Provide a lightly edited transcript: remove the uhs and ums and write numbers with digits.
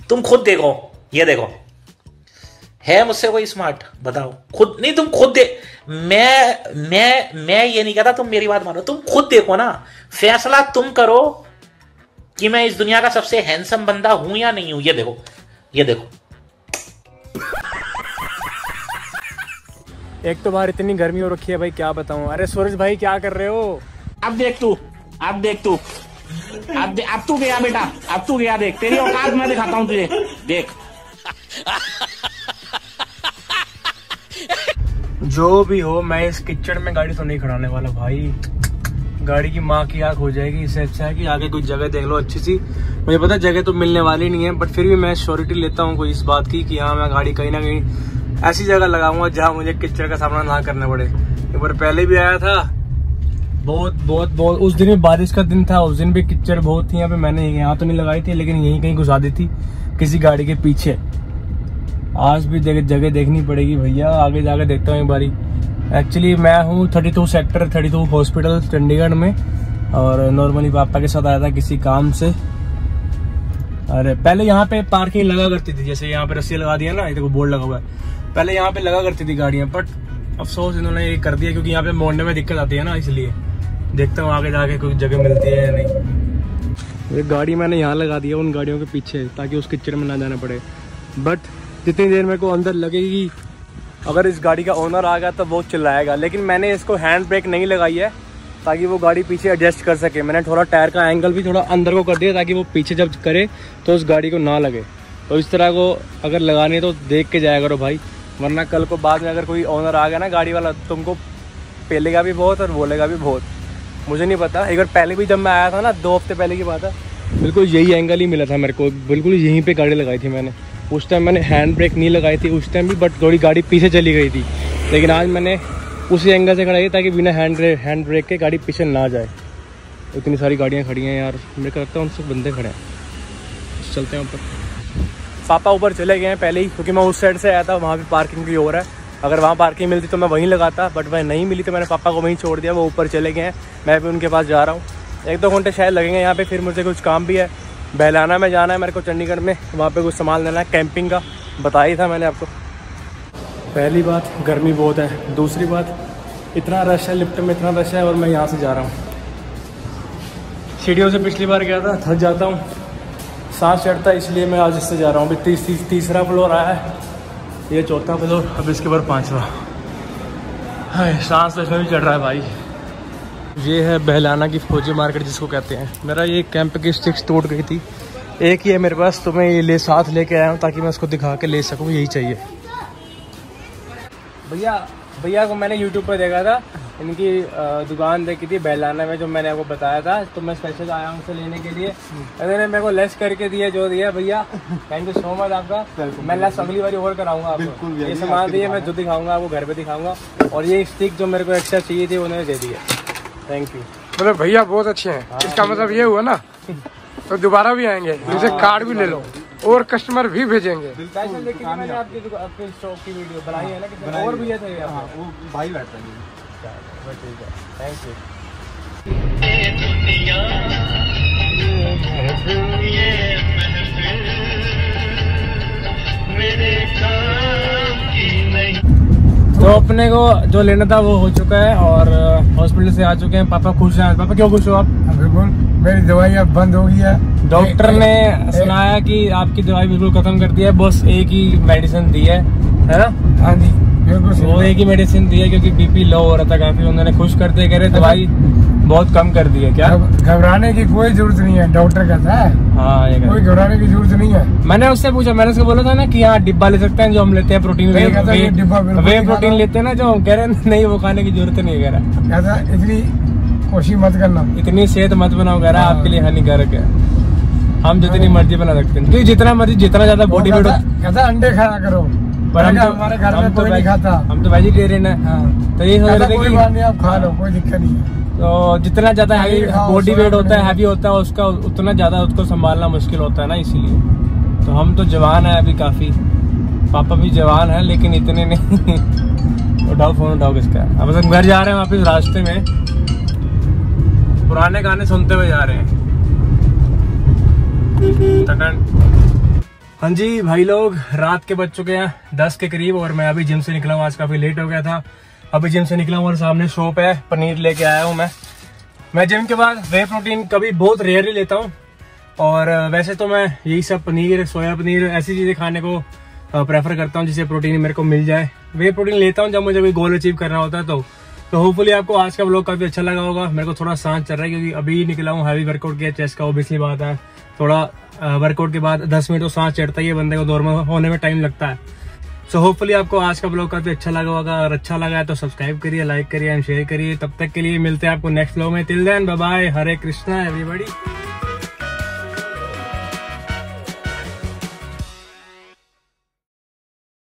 तुम खुद देखो, ये देखो, है मुझसे कोई स्मार्ट? बताओ खुद। नहीं तुम खुद दे, मैं ये नहीं कहता, तुम मेरी बात मानो, तुम खुद देखो ना, फैसला तुम करो कि मैं इस दुनिया का सबसे हैंडसम बंदा हूं या नहीं हूं। ये देखो, ये देखो। एक तो बाहर इतनी गर्मी हो रखी है भाई, क्या बताऊं। अरे सूरज भाई क्या कर रहे हो? अब देख तू, अब तू गया बेटा, अब तू गया, देख तेरी औकात मैं दिखाता हूँ तुझे, देख। जो भी हो, मैं इस कीचड़ में गाड़ी तो नहीं खड़ाने वाला भाई। गाड़ी की माँ की आंख हो जाएगी। इससे अच्छा है कि आगे कोई जगह देख लो अच्छी सी। मुझे पता है जगह तो मिलने वाली नहीं है, बट फिर भी मैं श्योरिटी लेता हूँ कोई इस बात की कि हाँ मैं गाड़ी कहीं ना कहीं ऐसी जगह लगाऊंगा जहाँ मुझे कीचड़ का सामना ना करना पड़े। एक बार पहले भी आया था, बहुत उस दिन भी बारिश का दिन था, उस दिन भी कीचड़ बहुत थी यहाँ पे। मैंने यहाँ तो नहीं लगाई थी, लेकिन यहीं कहीं घुसा दी थी किसी गाड़ी के पीछे। आज भी जगह देखनी पड़ेगी भैया, आगे जाके देखता हूँ एक बारी। एक्चुअली मैं हूँ 32 सेक्टर 32 हॉस्पिटल चंडीगढ़ में, और नॉर्मली पापा के साथ आया था किसी काम से। अरे पहले यहाँ पे पार्किंग लगा करती थी, जैसे यहाँ पे रस्सी लगा दिया ना, ये देखो बोर्ड लगा हुआ है, पहले यहाँ पे लगा करती थी गाड़ियाँ, बट अफसोस इन्होंने ये कर दिया क्योंकि यहाँ पे मोड़ने में दिक्कत आती है ना, इसलिए। देखता हूँ आगे जाके कोई जगह मिलती है या नहीं। ये गाड़ी मैंने यहाँ लगा दिया उन गाड़ियों के पीछे, ताकि उस कीचड़ में ना जाना पड़े। बट जितनी देर मेरे को अंदर लगेगी, अगर इस गाड़ी का ओनर आ गया तो बहुत चिल्लाएगा। लेकिन मैंने इसको हैंड ब्रेक नहीं लगाई है ताकि वो गाड़ी पीछे एडजस्ट कर सके। मैंने थोड़ा टायर का एंगल भी थोड़ा अंदर को कर दिया ताकि वो पीछे जब करे तो उस गाड़ी को ना लगे। तो इस तरह को अगर लगानी है तो देख के जाया करो भाई, वरना कल को बाद में अगर कोई ओनर आ गया ना गाड़ी वाला, तुमको पेलेगा भी बहुत और बोलेगा भी बहुत। मुझे नहीं पता, एक बार पहले भी जब मैं आया था ना, 2 हफ्ते पहले की बात है, बिल्कुल यही एंगल ही मिला था मेरे को, बिल्कुल यहीं पे गाड़ी लगाई थी मैंने। उस टाइम मैंने हैंड ब्रेक नहीं लगाई थी उस टाइम भी, बट थोड़ी गाड़ी पीछे चली गई थी। लेकिन आज मैंने उसी एंगल से खड़ाई ताकि बिना हैंड ब्रेक के गाड़ी पीछे ना जाए। इतनी सारी गाड़ियाँ खड़ी हैं यार, मेरे को लगता है उनसे बंदे खड़े हैं। चलते हैं ऊपर। पापा ऊपर चले गए हैं पहले ही, क्योंकि मैं उस साइड से आया था, वहाँ भी पार्किंग भी हो रहा है। अगर वहाँ पार्किंग मिलती तो मैं वहीं लगाता, बट वह नहीं मिली तो मैंने पापा को वहीं छोड़ दिया, वो ऊपर चले गए हैं। मैं भी उनके पास जा रहा हूँ, 1-2 घंटे शायद लगेंगे यहाँ पे। फिर मुझे कुछ काम भी है, बहलाना में जाना है मेरे को चंडीगढ़ में, वहाँ पे कुछ सामान लेना है कैंपिंग का, बताया था मैंने आपको। पहली बात गर्मी बहुत है, दूसरी बात इतना रश है, लिफ्ट में इतना रश है, और मैं यहाँ से जा रहा हूँ। सीढ़ियों से पिछली बार गया था, थक जाता हूँ, सांस चढ़ता है, इसलिए मैं आज इससे जा रहा हूँ। अभी तीसरा फ्लोर आया है, ये 4था फ्लोर, अब इसके बाद 5वां। सांस तो इसमें भी चढ़ रहा है भाई। ये है बहलाना की फौजी मार्केट जिसको कहते हैं। मेरा ये कैंप की स्टिक्स टूट गई थी, एक ही है मेरे पास, तो मैं ये साथ लेके आया हूँ ताकि मैं उसको दिखा के ले सकूँ, यही चाहिए। भैया को मैंने यूट्यूब पर देखा था, इनकी दुकान देखी थी बहलाना में, जो मैंने आपको बताया था, तो मैं स्पेशल आया हूँ उसे लेने के लिए। इन्होंने मेरे को लेस करके दिया जो दिया भैया, थैंक यू सो मच आपका। मैं लेस अगली बार और कराऊंगा आपको। ये सामान दिए, मैं जो दिखाऊंगा आपको घर पे दिखाऊंगा। और ये स्टिक जो मेरे को एक्स्ट्रा चाहिए थी उन्होंने दे दिया, थैंक यू। मतलब भैया बहुत अच्छे हैं। इसका मतलब ये हुआ ना तो दोबारा भी आएंगे, इनसे कार्ड भी ले लो और कस्टमर भी भेजेंगे। स्पेशल देखिए मैंने आपके शॉप की वीडियो बनाई है ना, कि और भी थे वो भाई बैठता है। ठीक है, थैंक यू। तो अपने को जो लेना था वो हो चुका है, और हॉस्पिटल से आ चुके हैं। पापा खुश हैं। पापा क्यों खुश हो आप? बिल्कुल, मेरी दवाई अब बंद हो गई है। डॉक्टर ने सुनाया कि आपकी दवाई बिल्कुल खत्म कर दी है, बस एक ही मेडिसिन दी है ना? हाँ जी बिल्कुल, वो एक ही मेडिसिन दी है क्योंकि बीपी लो हो रहा था काफी। उन्होंने खुश करते कह रहे दवाई बहुत कम कर दी है। क्या घबराने की कोई जरूरत नहीं है, डॉक्टर कहता है। हाँ, ये कोई घबराने की जरूरत नहीं है। मैंने उससे पूछा, मैंने उसको बोला था ना कि हाँ डिब्बा ले सकते हैं जो हम लेते हैं, प्रोटीन वे प्रोटीन लेते हैं ना, जो कह रहे नहीं वो खाने की जरूरत नहीं है। कह रहा इतनी कोशिश मत करना, इतनी सेहत मत बनाओ, कह रहा आपके लिए हानिकारक है। हम जितनी मर्जी बना सकते हैं, क्योंकि जितना मर्जी जितना ज्यादा बॉडी वेट कहता अंडे खाया करो, पर हमारे घर में कोई नहीं खाता, हम तो वेजिटेरियन है। तो ये सोच रहे थे कि आप खा लो, कोई दिक्कत नहीं है। तो जितना ज्यादा हैवी बॉडी वेट होता है, हैवी होता है उसका, उतना ज्यादा उसको संभालना मुश्किल होता है ना, इसीलिए। तो हम तो जवान है अभी काफी, पापा भी जवान है लेकिन इतने नहीं। उठाओ फोन, उठाओ किसका। अब हम घर जा रहे हैं वापिस, रास्ते में पुराने गाने सुनते हुए जा रहे हैं। हाँ जी भाई लोग, रात के बज चुके हैं 10 के करीब और मैं अभी जिम से निकला हूँ। आज काफी लेट हो गया था। अभी जिम से निकला हूँ और सामने शॉप है, पनीर लेके आया हूँ मैं जिम के बाद वे प्रोटीन कभी बहुत रेयरली लेता हूँ और वैसे तो मैं यही सब पनीर, सोया पनीर, ऐसी चीजें खाने को प्रेफर करता हूँ जिससे प्रोटीन मेरे को मिल जाए। वे प्रोटीन लेता हूँ जब मुझे कोई गोल अचीव करना होता है। तो होपफुली आपको आज का व्लॉग काफी अच्छा लगा होगा। मेरे को थोड़ा सांस चल रहा है क्योंकि अभी निकला हूँ, हैवी वर्कआउट किया चेस्ट का, ऑब्वियसली बात है। थोड़ा वर्कआउट के बाद 10 मिनट तो सांस चढ़ता ही है, बंदे को नॉर्मल होने में टाइम लगता है। सो होपफुली आपको आज का ब्लॉग काफी अच्छा लगा होगा। अगर अच्छा लगा है तो सब्सक्राइब करिए, लाइक करिए एंड शेयर करिए। तब तक के लिए मिलते हैं आपको नेक्स्ट व्लॉग में। Till then bye bye, Hare Krishna everybody.